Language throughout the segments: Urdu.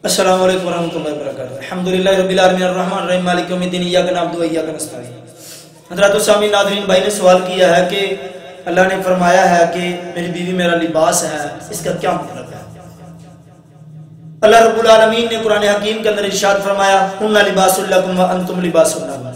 السلام علیکم ورحمۃ اللہ وبرکاتہ۔ الحمدللہ رب العالمین الرحمن الرحیم مالک یوم الدین ایاک نعبد و ایاک نستعین۔ حضرات سامعین ناظرین، بھائی نے سوال کیا ہے کہ اللہ نے فرمایا ہے کہ میری بیوی میرا لباس ہے، اس کا کیا مطلب ہے؟ اللہ رب العالمین نے قرآن حکیم کے اندر ارشاد فرمایا ہن لباس لکم وانتم لباس لہن،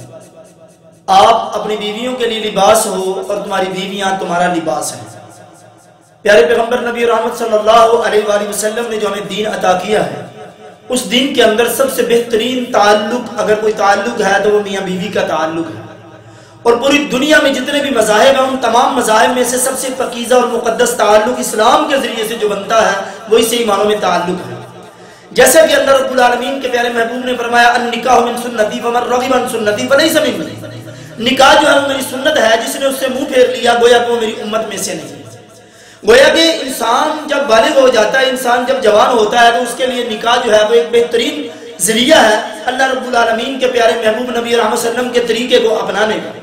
آپ اپنی بیویوں کے لیے لباس ہو اور تمہاری بیویاں تمہارا لباس ہیں۔ پیارے پیغمبر نبی رحمت صلی اللہ علیہ وآلہ وسلم نے جو ہمیں دین عطا کیا ہے، اس دین کے اندر سب سے بہترین تعلق اگر کوئی تعلق ہے تو وہ میاں بیوی کا تعلق ہے، اور پوری دنیا میں جتنے بھی مذاہب ہیں ان تمام مذاہب میں سے سب سے پاکیزہ اور مقدس تعلق اسلام کے ذریعے سے جو بنتا ہے وہ اس ایمانوں میں تعلق ہے۔ جیسا کہ اللہ رب العالمین کے پیارے محبوب نے فرمایا النکاح من سنتی فمن رغب عن سنتی فلیس منی، نکاح جو ہے وہ میری سنت ہے، جس نے اس سے منہ پھیر لیا گویا کہ وہ میری امت میں سے نہیں۔ گویا کہ انسان جب بالغ ہو جاتا ہے، انسان جب جوان ہوتا ہے تو اس کے لیے نکاح جو ہے وہ ایک بہترین ذریعہ ہے اللہ رب العالمین کے پیارے محبوب نبی رحمت صلی اللہ علیہ وسلم کے طریقے کو اپنانے کا۔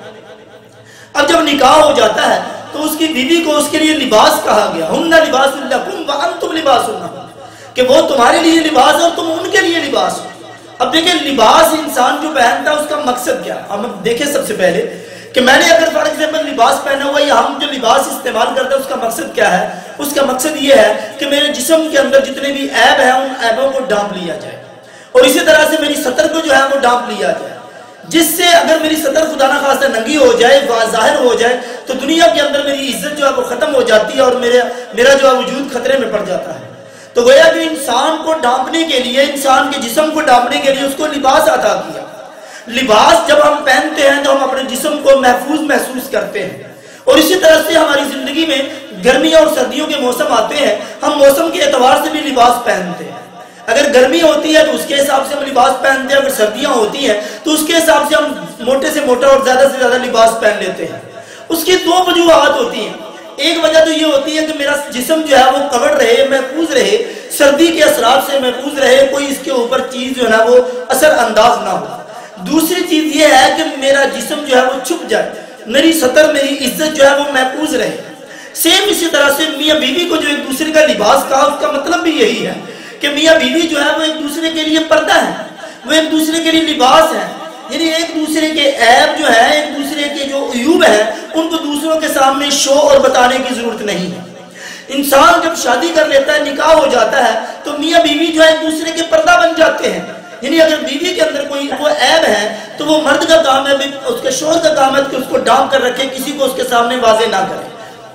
اب جب نکاح ہو جاتا ہے تو اس کی بیوی کو اس کے لیے لباس کہا گیا ہن لباس لکم وانتم لباس لہن، کہ وہ تمہارے لیے لباس اور تم ان کے لیے لباس ہو۔ اب دیکھیں لباس انسان جو پہنتا ہے اس کا مقصد کیا ہے؟ ہم دیکھیں سب سے پہلے کہ میں نے اگر فار ایگزامپل لباس پہنا ہوا یا ہم جو لباس استعمال کرتے ہیں اس کا مقصد کیا ہے؟ اس کا مقصد یہ ہے کہ میرے جسم کے اندر جتنے بھی عیب ہیں ان عیبوں کو ڈھانپ لیا جائے، اور اسی طرح سے میری سطر کو جو ہے وہ ڈھانپ لیا جائے، جس سے اگر میری سطر خدا نہ خواستہ ننگی ہو جائے، ظاہر ہو جائے تو دنیا کے اندر میری عزت جو ہے وہ ختم ہو جاتی ہے اور میرا جو ہے وجود خطرے میں پڑ جاتا ہے۔ تو گویا کہ انسان کو ڈھانپنے کے لیے، انسان کے جسم کو ڈھانپنے کے لیے اس کو لباس عطا کیا۔ لباس جب ہم پہنتے ہیں تو ہم اپنے جسم کو محفوظ محسوس کرتے ہیں، اور اسی طرح سے ہماری زندگی میں گرمیاں اور سردیوں کے موسم آتے ہیں، ہم موسم کے اعتبار سے بھی لباس پہنتے ہیں۔ اگر گرمی ہوتی ہے تو اس کے حساب سے ہم لباس پہنتے ہیں، اگر سردیاں ہوتی ہیں تو اس کے حساب سے ہم موٹے سے موٹا اور زیادہ سے زیادہ لباس پہن لیتے ہیں۔ اس کی دو وجوہات ہوتی ہیں، ایک وجہ تو یہ ہوتی ہے کہ میرا جسم جو ہے وہ کور رہے، محفوظ رہے، سردی کے اثرات سے محفوظ رہے، کوئی اس کے اوپر چیز جو ہے وہ اثر انداز نہ ہو۔ دوسری چیز یہ ہے کہ میرا جسم جو ہے وہ چھپ جائے، میری سطر، میری عزت جو ہے وہ محفوظ رہے۔ سیم اسی طرح سے میاں بیوی کو جو ایک دوسرے کا لباس کہا، اس کا مطلب بھی یہی ہے کہ میاں بیوی جو ہے وہ ایک دوسرے کے لیے پردہ ہے، وہ ایک دوسرے کے لیے لباس ہے، یعنی ایک دوسرے کے عیب جو ہے، ایک دوسرے کے جو عیوب ہیں ان کو دوسروں کے سامنے شو اور بتانے کی ضرورت نہیں ہے۔ انسان جب شادی کر لیتا ہے، نکاح ہو جاتا ہے تو میاں بیوی جو ہے ایک دوسرے کے پردہ بن جاتے ہیں، یعنی اگر بیوی کے اندر کوئی وہ عیب ہے تو وہ مرد کا کام ہے، اس کے شوہر کا کام ہے کہ اس کو ڈھانپ کر رکھے، کسی کو اس کے سامنے واضح نہ کرے۔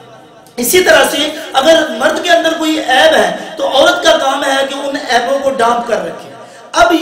اسی طرح سے اگر مرد کے اندر کوئی عیب ہے تو عورت کا کام ہے کہ ان عیبوں کو ڈھانپ کر رکھے۔ اب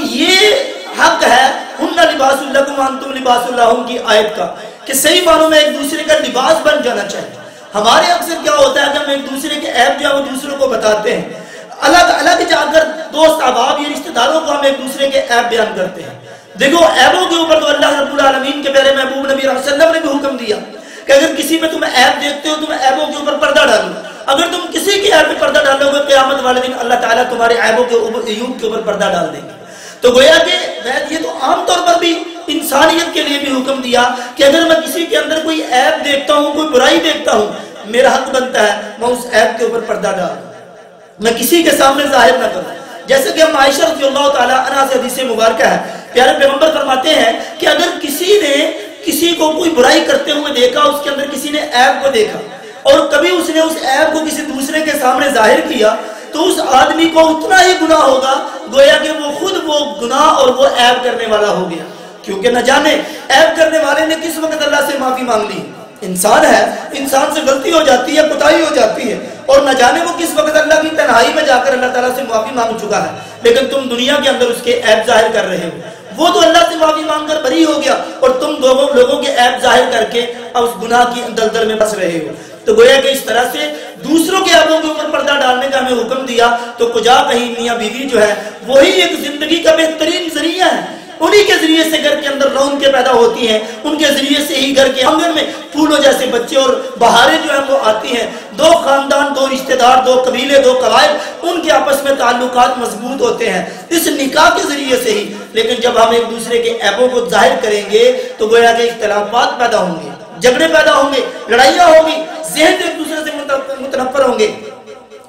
یہ حق ہے ہن لباس لکم وانتم لباس لہن کی آیت کا، کہ صحیح معنوں میں ایک دوسرے کا لباس بن جانا چاہیے۔ ہمارے اکثر کیا ہوتا ہے کہ ہم ایک دوسرے کے عیب جو ہے وہ دوسروں کو بتاتے ہیں، الگ الگ جا کر دوست احباب یا رشتہ داروں کو ہم ایک دوسرے کے عیب بیان کرتے ہیں۔ دیکھو عیبوں کے اوپر تو اللہ رب العالمین کے پیارے محبوب نبی صلی اللہ علیہ وسلم نے بھی حکم دیا کہ اگر کسی میں تم عیب دیکھتے ہو تم عیبوں کے اوپر پردہ ڈالو۔ اگر تم کسی کے عیب پہ پردہ ڈالو گے قیامت والے دن اللہ تعالیٰ تمہارے عیبوں کے اوپر، عیوب کے اوپر پردہ ڈال دیں گے۔ تو گویا کہ یہ تو عام طور پر بھی انسانیت کے لیے بھی حکم دیا کہ اگر میں کسی کے اندر کوئی عیب دیکھتا ہوں، کوئی برائی دیکھتا ہوں، میرا حق بنتا ہے میں اس عیب کے اوپر پردہ ڈال دوں، میں کسی کے سامنے ظاہر نہ کروں۔ جیسے کہ ہم عائشہ رضی اللہ تعالیٰ عنہا سے حدیث مبارکہ ہے، پیارے پیغمبر فرماتے ہیں کہ اگر کسی نے کسی کو کوئی برائی کرتے ہوئے دیکھا، اس کے اندر کسی نے عیب کو دیکھا اور کبھی اس نے اس عیب کو کسی دوسرے کے سامنے ظاہر کیا تو اس آدمی کو اتنا ہی گناہ ہوگا گویا کہ وہ خود وہ گناہ اور وہ عیب کرنے والا ہو گیا، کیونکہ نہ جانے عیب کرنے والے نے کس وقت اللہ سے معافی مانگ لی۔ انسان ہے، انسان سے غلطی ہو جاتی ہے، کوتاہی ہو جاتی ہے، اور نہ جانے وہ کس وقت اللہ کی تنہائی میں جا کر اللہ تعالیٰ سے معافی مانگ چکا ہے، لیکن تم دنیا کے اندر اس کے عیب ظاہر کر رہے ہو۔ وہ تو اللہ سے معافی مانگ کر بری ہو گیا اور تم لوگوں کے عیب ظاہر کر کے اب اس گناہ کی دلدل میں پھنس رہے ہو۔ تو گویا کہ اس طرح سے دوسروں کے عیبوں کے اوپر پردہ ڈالنے کا ہمیں حکم دیا، تو کجا کہیں میاں بیوی جو ہے وہی ایک زندگی کا بہترین ذریعہ ہے، انہی کے ذریعے سے گھر کے اندر رونقیں پیدا ہوتی ہیں، ان کے ذریعے سے ہی گھر کے آنگن میں پھولوں جیسے بچے اور بہاریں جو ہیں وہ آتی ہیں، دو خاندان، دو رشتہ دار، دو قبیلے، دو قبائل، ان کے آپس میں تعلقات مضبوط ہوتے ہیں اس نکاح کے ذریعے سے ہی۔ لیکن جب ہم ایک دوسرے کے عیبوں کو ظاہر کریں گے تو گویا کہ اختلافات پیدا ہوں گے، جھگڑے پیدا ہوں گے، لڑائیاں ہوں گی، ذہن ایک دوسرے سے متنفر ہوں گے۔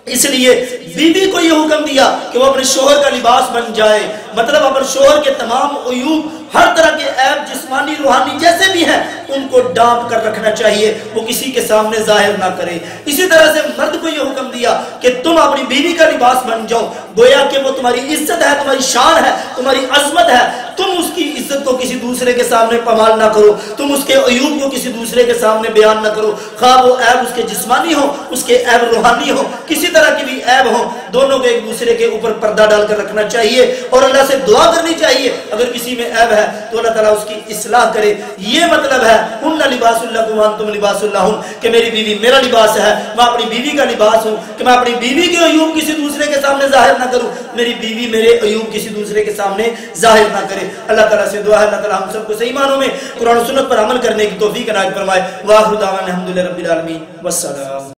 اس لیے بیوی کو یہ حکم دیا کہ وہ اپنے شوہر کا لباس بن جائے، مطلب اپنے شوہر کے تمام عیوب، ہر طرح کے عیب جسمانی روحانی جیسے بھی ہیں ان کو ڈانپ کر رکھنا چاہیے، وہ کسی کے سامنے ظاہر نہ کرے۔ اسی طرح سے مرد کو یہ حکم دیا کہ تم اپنی بیوی کا لباس بن جاؤ، گویا کہ وہ تمہاری عزت ہے، تمہاری شان ہے، تمہاری عظمت ہے، تم اس کی عزت کو کسی دوسرے کے سامنے پامال نہ کرو، تم اس کے عیوب کو کسی دوسرے کے سامنے بیان نہ کرو، خواہ وہ عیب اس کے جسمانی ہو، اس کے عیب روحانی ہو، کسی طرح کی بھی عیب ہو، دونوں کو ایک دوسرے کے اوپر پردہ ڈال کر رکھنا چاہیے اور اللہ سے دعا کرنی چاہیے اگر کسی میں عیب ہے تو اللہ تعالیٰ اس کی اصلاح کرے۔ یہ مطلب ہے ہن لباس لکم وانتم لباس لہن، کہ میری بیوی میرا لباس ہے، میں اپنی بیوی کا لباس ہوں، کہ میں اپنی بیوی کے عیوب کسی دوسرے کے سامنے ظاہر نہ کروں، میری بیوی میرے عیوب کسی دوسرے کے سامنے ظاہر نہ کرے۔ اللہ تعالیٰ سے دعا ہے اللہ تعالیٰ ہم سب کو صحیح معنوں میں قرآن و سنت پر عمل کرنے کی توفیق عنایت فرمائے۔ وآخر دعوانا الحمدللہ رب العالمین والسلام۔